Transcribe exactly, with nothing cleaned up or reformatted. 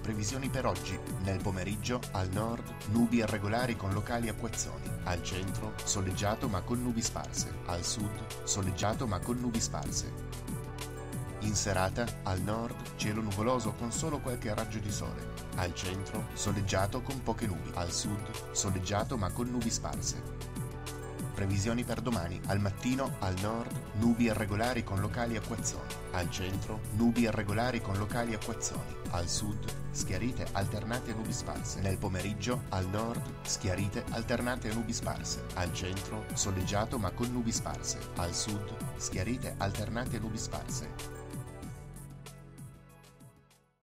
Previsioni per oggi. Nel pomeriggio, al nord, nubi irregolari con locali acquazzoni. Al centro, soleggiato ma con nubi sparse. Al sud, soleggiato ma con nubi sparse. In serata, al nord, cielo nuvoloso con solo qualche raggio di sole. Al centro, soleggiato con poche nubi. Al sud, soleggiato ma con nubi sparse. Previsioni per domani. Al mattino, al nord, nubi irregolari con locali acquazzoni. Al centro, nubi irregolari con locali acquazzoni. Al sud, schiarite alternate a nubi sparse. Nel pomeriggio, al nord, schiarite alternate a nubi sparse. Al centro, soleggiato ma con nubi sparse. Al sud, schiarite alternate a nubi sparse.